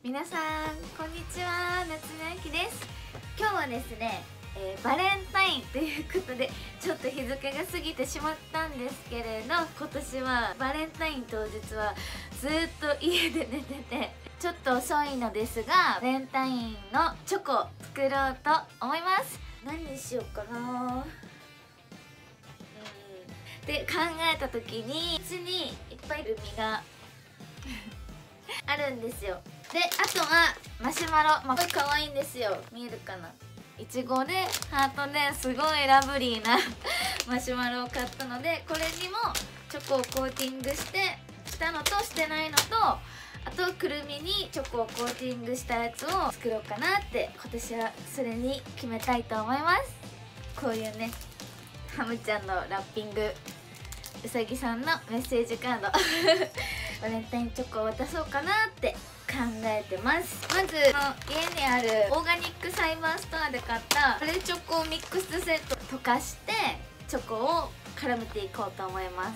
皆さんこんにちは、夏目あきです。今日はですね、バレンタインということでちょっと日付が過ぎてしまったんですけれど、今年はバレンタイン当日はずっと家で寝ててちょっと遅いのですが、バレンタインのチョコを作ろうと思います。何にしようかなって考えた時に、うちにいっぱいルミがあるんですよ。で、あとはマシュマロ、これ可愛いんですよ。見えるかな。いちごでハートですごいラブリーなマシュマロを買ったので、これにもチョコをコーティングしたのとしてないのと、あとくるみにチョコをコーティングしたやつを作ろうかなって、今年はそれに決めたいと思います。こういうね、ハムちゃんのラッピング、うさぎさんのメッセージカードバレンタインチョコを渡そうかなって考えてます。まず家にあるオーガニックサイバーストアで買ったバレチョコミックスセット溶かしてチョコを絡めていこうと思います。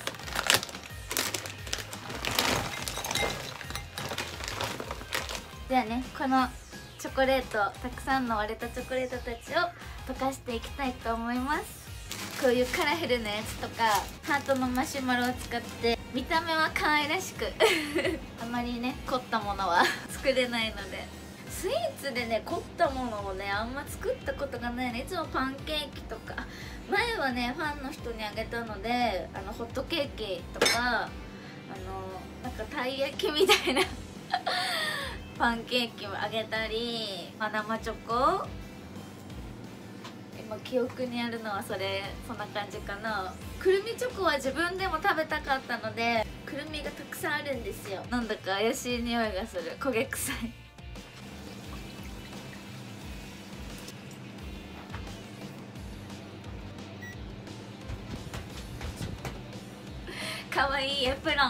ではね、このチョコレート、たくさんの割れたチョコレートたちを溶かしていきたいと思います。こういうカラフルなやつとかハートのマシュマロを使って見た目は可愛らしくあまりね凝ったものは作れないので、スイーツでね凝ったものをねあんま作ったことがないの。いつもパンケーキとか、前はねファンの人にあげたので、ホットケーキとかなんかたい焼きみたいなパンケーキをあげたり、生チョコ、今記憶にあるのはそんな感じかな。くるみチョコは自分でも食べたかったので、くるみがたくさんあるんですよ。なんだか怪しい匂いがする、焦げ臭いかわいいエプロン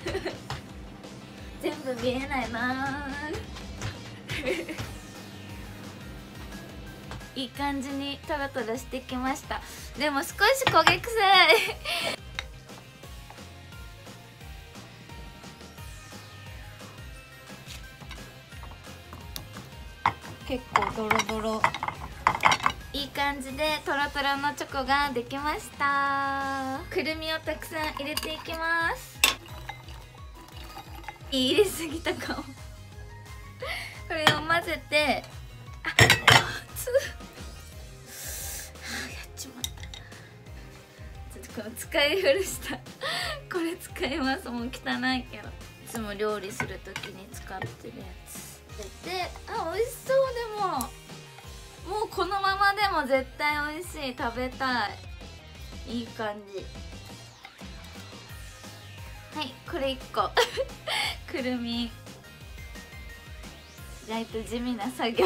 全部見えないないい感じにトロトロしてきました。でも少し焦げ臭い結構ドロドロ。いい感じでトロトロのチョコができました。くるみをたくさん入れていきます。入れすぎたかもこれを混ぜて、この使い古したこれ使います。もう汚いけど、いつも料理する時に使ってるやつで、美味しそう。でももうこのままでも絶対美味しい、食べたい。いい感じ。はい、これ1個くるみ、意外と地味な作業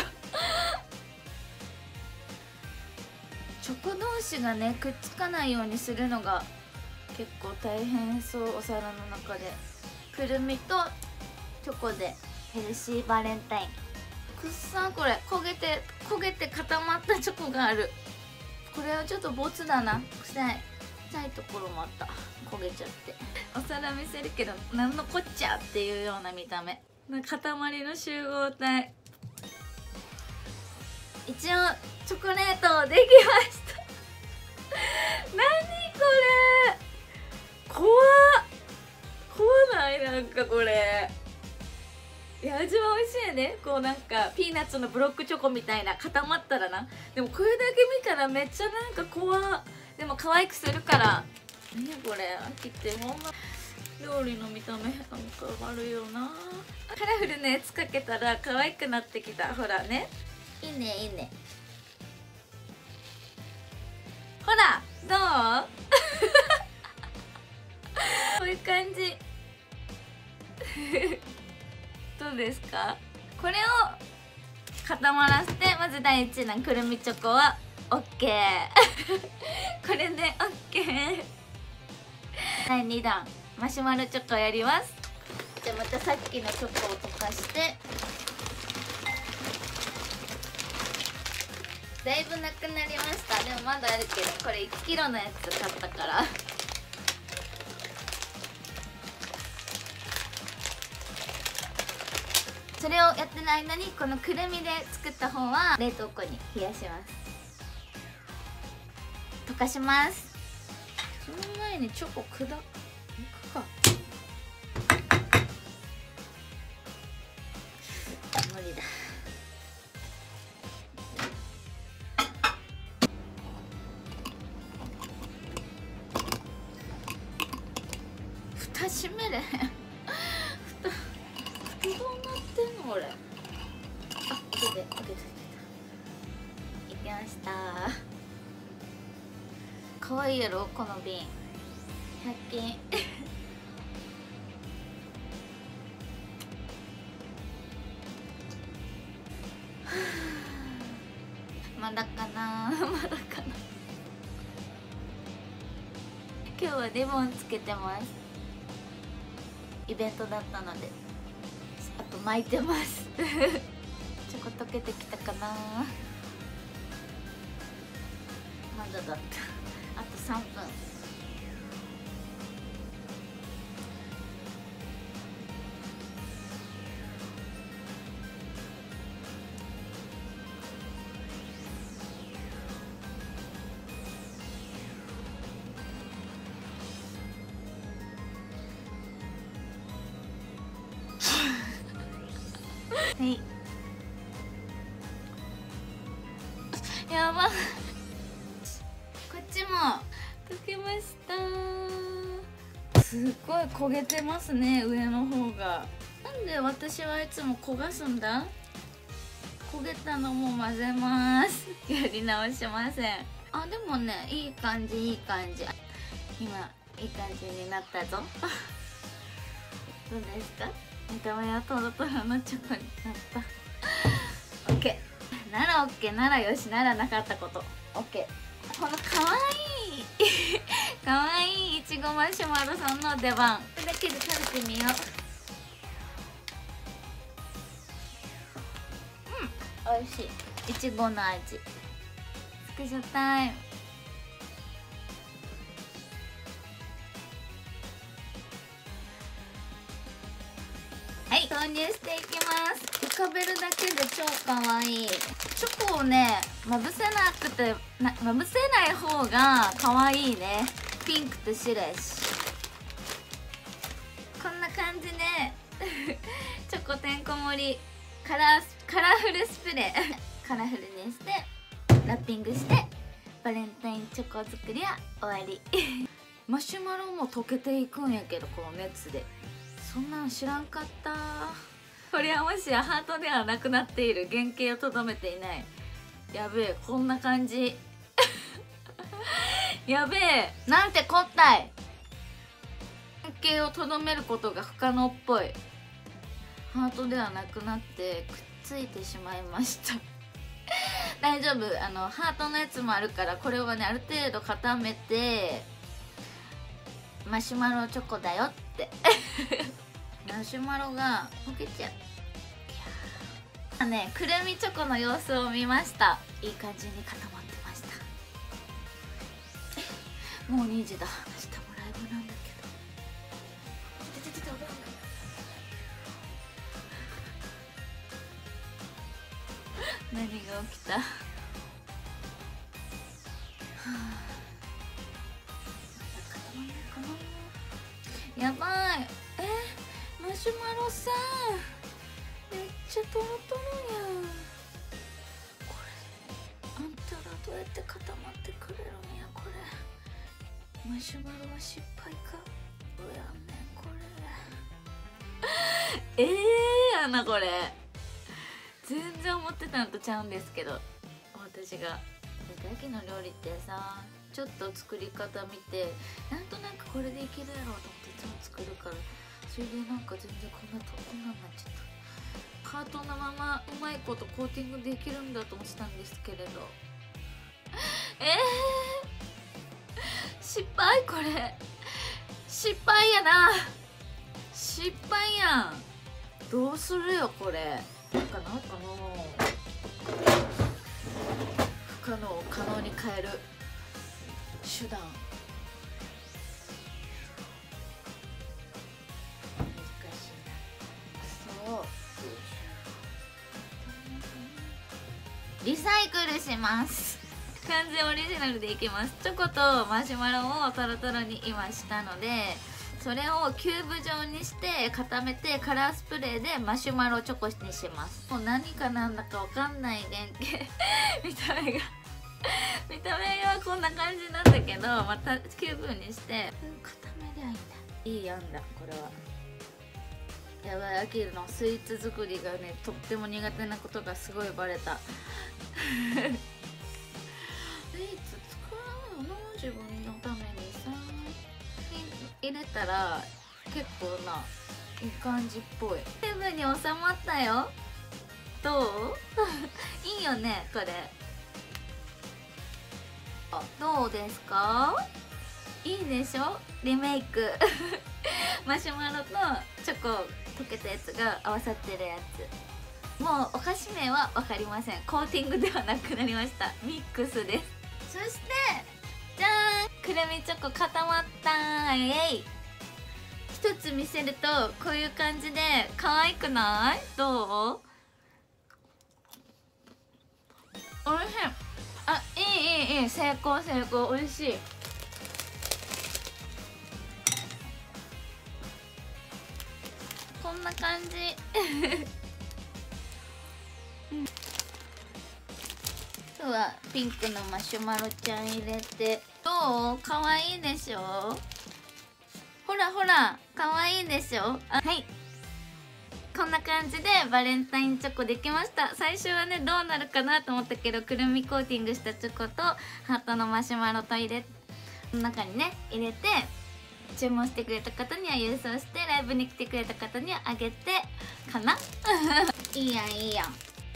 チョコ同士がねくっつかないようにするのが結構大変そう。お皿の中でくるみとチョコでヘルシーバレンタイン。くっさー、これ焦げて固まったチョコがある。これはちょっとボツだな。臭いところもあった。焦げちゃって。お皿見せるけどなんのこっちゃっていうような見た目の塊の集合体。一応チョコレートできました何これ、怖ない？なんかこれ、いや味は美味しいね。こうなんかピーナッツのブロックチョコみたいな固まったらな。でもこれだけ見たらめっちゃなんかでも可愛くするから。何これ、秋ってほんま料理の見た目なんか悪いよな。カラフルなやつかけたら可愛くなってきた。ほらね、いいねいいね。ほらどうこういう感じどうですか？これを固まらせて、まず第1弾くるみチョコは OK これで OK 第2弾マシュマロチョコやります。じゃあまたさっきのチョコを溶かして、だいぶなくなりました。でもまだあるけど、これ1キロのやつ買ったからそれをやってる間にこのくるみで作った方は冷凍庫に冷やします。溶かします。その前にチョコ砕くか。無理だ。蓋閉めれへん。蓋どうなってんの俺。あ、開けていきました。かわいいやろこの瓶。100均まだかなまだかな。今日はリボンつけてます。イベントだったので。あと巻いてますチョコ溶けてきたかな。まだだった。あと3分。はい、やばこっちも溶けました。すっごい焦げてますね、上の方が。なんで私はいつも焦がすんだ。焦げたのも混ぜますやり直しません。あ、でもね、いい感じいい感じ。今いい感じになったぞどうですか。見た目はトロトロのチョコになった。オッケーならオッケーならよし、ならなかったことオッケー。このかわいいかわいいいちごマシュマロさんの出番。これだけで食べてみよう。美味しいいちごの味。スクショタイム。投入していきます。浮かべるだけで超かわいい。チョコをねまぶせなくてまぶせない方がかわいいね。ピンクと白いしこんな感じでチョコてんこ盛りカラフルスプレーカラフルにしてラッピングしてバレンタインチョコ作りは終わりマシュマロも溶けていくんやけどこの熱で。そんなん知らんかった。これはもしやハートではなくなっている。原型をとどめていない。やべえ、こんな感じやべえ、なんてこったい。原型をとどめることが不可能っぽい。ハートではなくなってくっついてしまいました大丈夫、ハートのやつもあるから、これはねある程度固めてマシュマロチョコだよってマシュマロが溶けちゃう。ね、くるみチョコの様子を見ました。いい感じに固まってました。もう2時だ。明日もライブなんだけど。何が起きたやばい。マシュマロさんめっちゃトロトロやん。これあんたらどうやって固まってくれるんや。これマシュマロは失敗か。どうやんねんこれやな。これ全然思ってたのとちゃうんですけど、私が大体の料理ってさ、ちょっと作り方見てなんとなくこれでいけるやろうと思っていつも作るから、それでなんか全然こんなんなっちゃった。ハートのままうまいことコーティングできるんだと思ってたんですけれど失敗。これ失敗やな。失敗やん。どうするよこれ。なんか不可能を可能に変える手段。難しいな。そうリサイクルします。完全オリジナルでいきます。チョコとマシュマロをトロトロに今したので、それをキューブ状にして固めてカラースプレーでマシュマロチョコにします。もう何かなんだかわかんない原型見た目はこんな感じなんだけど、またキューブにして固めりゃいいんだ。いい案だこれは。やばい、アキルのスイーツ作りがねとっても苦手なことがすごいバレたスイーツ作らないよな自分のためにさ。入れたら結構ないい感じっぽい。セブンに収まったよ。どういいよねこれ。あ、どうですか？いいでしょリメイクマシュマロとチョコ溶けたやつが合わさってるやつ。もうお菓子名は分かりません。コーティングではなくなりました。ミックスです。そしてじゃーん、くるみチョコ固まったー。イエイ。一つ見せるとこういう感じで可愛くない？どう？おいしい。あ、いい成功おいしい。こんな感じ今日はピンクのマシュマロちゃん入れて、どう？かわいいでしょ？ほらかわいいでしょ？はい、こんな感じでバレンタインチョコできました。最初はねどうなるかなと思ったけど、くるみコーティングしたチョコとハートのマシュマロと中にね入れて、注文してくれた方には郵送して、ライブに来てくれた方にはあげてかないいやん。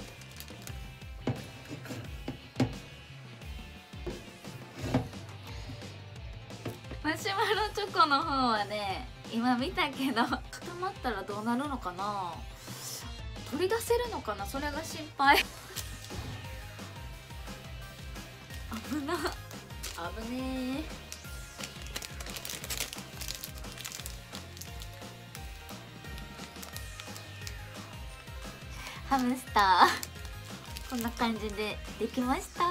マシュマロチョコの方はね今見たけど固まったらどうなるのかな、取り出せるのかな、それが心配危ねえ。ハムスターこんな感じでできました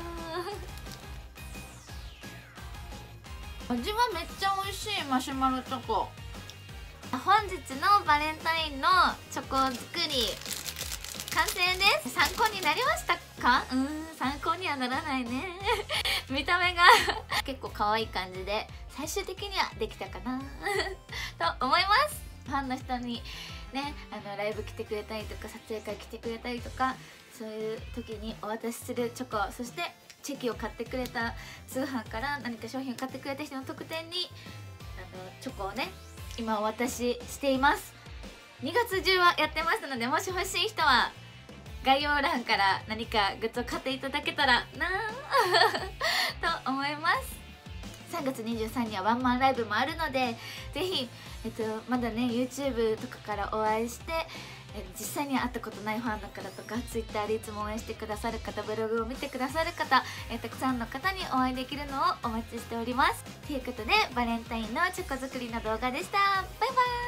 味はめっちゃ美味しい。マシュマロチョコ。本日のバレンタインのチョコ作り完成です。参考になりましたか？参考にはならないね見た目が結構可愛い感じで最終的にはできたかなと思います。ファンの人にね、ライブ来てくれたりとか撮影会来てくれたりとか、そういう時にお渡しするチョコ、そしてチェキを買ってくれた通販から何か商品を買ってくれた人の特典にチョコをね今お渡ししています。2月中はやってますので、もし欲しい人は概要欄から何かグッズを買っていただけたらなと思います。3月23日にはワンマンライブもあるので、ぜひ、まだね YouTube とかからお会いして、実際には会ったことないファンの方とか Twitter でいつも応援してくださる方、ブログを見てくださる方、たくさんの方にお会いできるのをお待ちしております。ということでバレンタインのチョコ作りの動画でした。バイバーイ。